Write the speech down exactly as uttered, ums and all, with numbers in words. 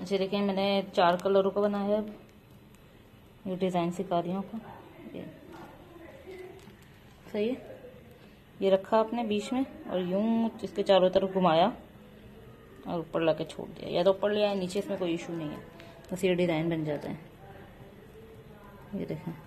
अच्छा देखें, मैंने चार कलरों का बनाया है। ये डिज़ाइन सिखा रही हूँ आपको। ये सही है। ये रखा आपने बीच में और यूं इसके चारों तरफ घुमाया और ऊपर ला के छोड़ दिया, या तो ऊपर ले आया नीचे, इसमें कोई इशू नहीं है, बस ये डिज़ाइन बन जाता है। ये देखें।